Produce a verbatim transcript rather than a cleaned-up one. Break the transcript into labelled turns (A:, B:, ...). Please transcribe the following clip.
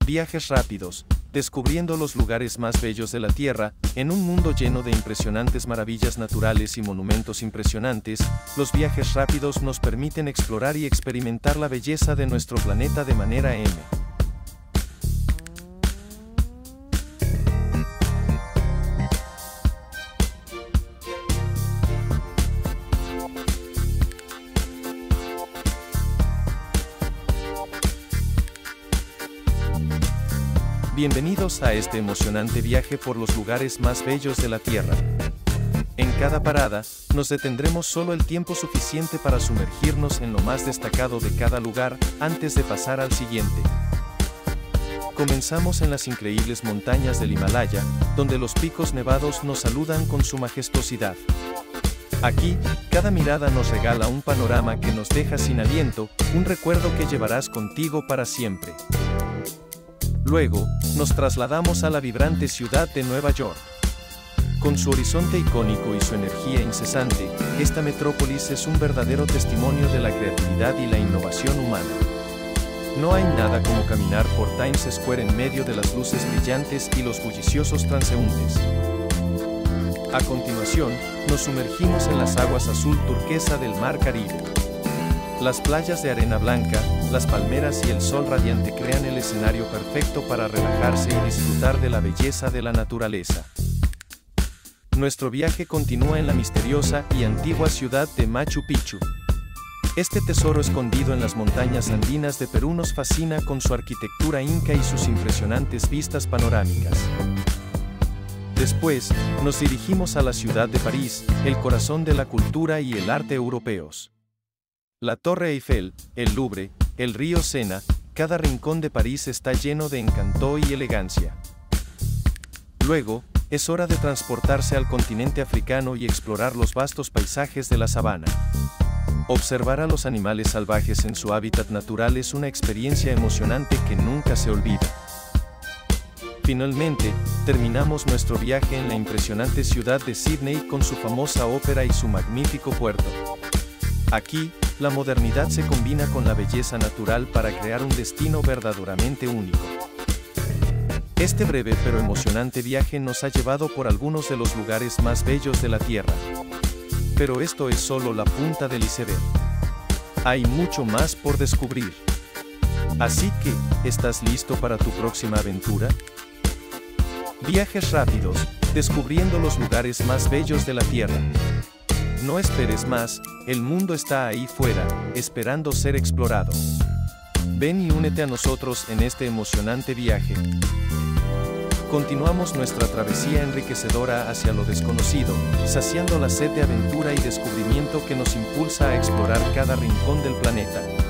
A: Viajes rápidos, descubriendo los lugares más bellos de la Tierra, en un mundo lleno de impresionantes maravillas naturales y monumentos impresionantes, los viajes rápidos nos permiten explorar y experimentar la belleza de nuestro planeta de manera M. Bienvenidos a este emocionante viaje por los lugares más bellos de la Tierra. En cada parada, nos detendremos solo el tiempo suficiente para sumergirnos en lo más destacado de cada lugar, antes de pasar al siguiente. Comenzamos en las increíbles montañas del Himalaya, donde los picos nevados nos saludan con su majestuosidad. Aquí, cada mirada nos regala un panorama que nos deja sin aliento, un recuerdo que llevarás contigo para siempre. Luego, nos trasladamos a la vibrante ciudad de Nueva York. Con su horizonte icónico y su energía incesante, esta metrópolis es un verdadero testimonio de la creatividad y la innovación humana. No hay nada como caminar por Times Square en medio de las luces brillantes y los bulliciosos transeúntes. A continuación, nos sumergimos en las aguas azul turquesa del Mar Caribe. Las playas de arena blanca, las palmeras y el sol radiante crean el escenario perfecto para relajarse y disfrutar de la belleza de la naturaleza. Nuestro viaje continúa en la misteriosa y antigua ciudad de Machu Picchu. Este tesoro escondido en las montañas andinas de Perú nos fascina con su arquitectura inca y sus impresionantes vistas panorámicas. Después, nos dirigimos a la ciudad de París, el corazón de la cultura y el arte europeos. La Torre Eiffel, el Louvre, el río Sena, cada rincón de París está lleno de encanto y elegancia. Luego, es hora de transportarse al continente africano y explorar los vastos paisajes de la sabana. Observar a los animales salvajes en su hábitat natural es una experiencia emocionante que nunca se olvida. Finalmente, terminamos nuestro viaje en la impresionante ciudad de Sídney con su famosa ópera y su magnífico puerto. Aquí, la modernidad se combina con la belleza natural para crear un destino verdaderamente único. Este breve pero emocionante viaje nos ha llevado por algunos de los lugares más bellos de la Tierra. Pero esto es solo la punta del iceberg. Hay mucho más por descubrir. Así que, ¿estás listo para tu próxima aventura? Viajes rápidos, descubriendo los lugares más bellos de la Tierra. No esperes más, el mundo está ahí fuera, esperando ser explorado. Ven y únete a nosotros en este emocionante viaje. Continuamos nuestra travesía enriquecedora hacia lo desconocido, saciando la sed de aventura y descubrimiento que nos impulsa a explorar cada rincón del planeta.